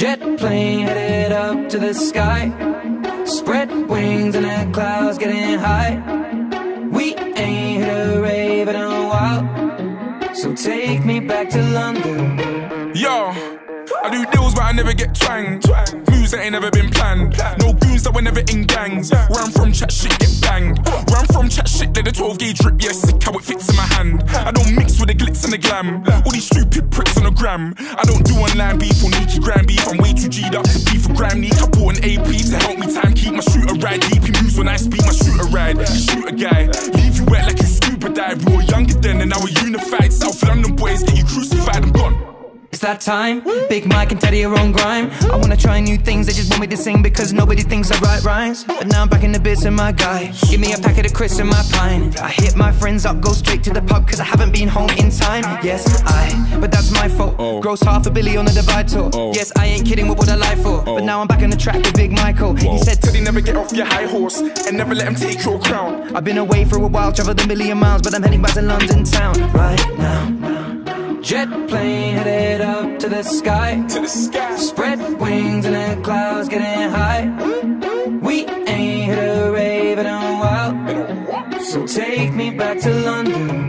Jet plane headed up to the sky. Spread wings and the clouds getting high. We ain't hit a rave in a while, so take me back to London. Yo, I do deals but I never get twanged. Moves that ain't never been planned. No goons that were never in gangs. Where I'm from, chat shit get banged. Where I'm from, chat shit, let the 12 gauge drip. Yeah, sick how it fits in my hand. I don't mix with the glitz and the glam. All these stupid pricks on the gram. I don't do online beef or Nikki Gram beef. I'm way too G'd up to beef for gram. Need I bought an AP to help me time keep my shooter ride. Deep he moves when I speed my shooter ride. Shoot a guy, leave you wet like you scuba dive. We were younger then and now we're unified. South London boys get you crucified, I'm gone. It's that time, Big Mike and Teddy are on grime. I wanna try new things, they just want me to sing because nobody thinks I write rhymes. But now I'm back in the bits of my guy. Give me a packet of crisps and my pine. I hit my friends up, go straight to the pub cause I haven't been home in time. Yes, but that's my fault. Gross $500 million on the Divide tour. Yes, I ain't kidding, what would I lie for? But now I'm back on the track with Big Michael. He said, Teddy, never get off your high horse and never let him take your crown. I've been away for a while, traveled a million miles, but I'm heading back to London town right now. Jet plane headed up to the sky. Spread wings and the clouds getting high. We ain't hit a rave in a while, so take me back to London.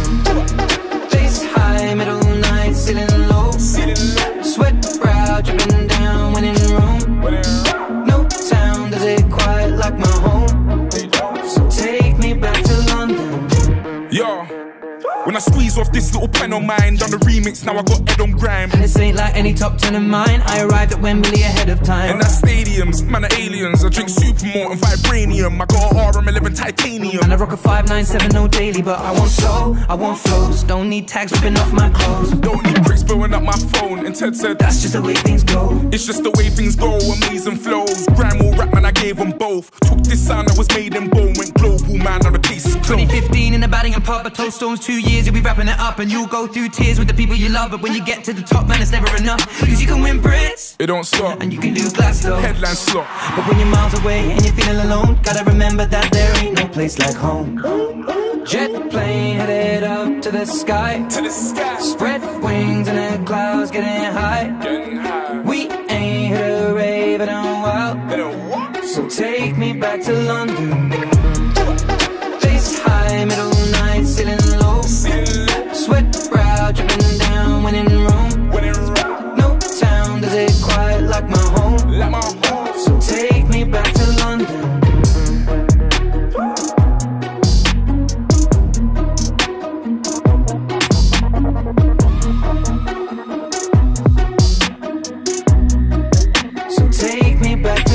Bass high, middle night, ceiling low. Sweat brow dripping down when in room. No town does it quite like my home, so take me back to London. Yo, when I squeeze off this little pen on mine, done the remix, now I got Ed on grime. And this ain't like any top 10 of mine. I arrived at Wembley ahead of time. And that's stadiums, man are aliens. I drink Supermalt and Vibranium. I got a RM11 titanium. And I rock a 597 no daily, but I want soul, I want flows. Don't need tags ripping off my clothes. Don't need bricks blowing up my phone. And Ted said, that's just the way things go. It's just the way things go, amazing flows. Grime or rap, man, I gave them both. Took this sound that was made in bone, went global, man, now the case is closed. 2015 in the batting and pub, a Toast Stones 2 years, you'll be wrapping it up. And you'll go through tears with the people you love. But when you get to the top, man, it's never enough. Cause you can win Brits, it don't stop. And you can do Glasgow, headline slot. But when you're miles away and you're feeling alone, gotta remember that there ain't no place like home. Jet plane headed up to the sky. Spread wings and the clouds getting high. We ain't hit a rave in a while, so take me back to London. Bass high, middle night, ceiling low. Sweat brow dripping down when in room. No town does it quite like my home, so take me back to London. So take me back to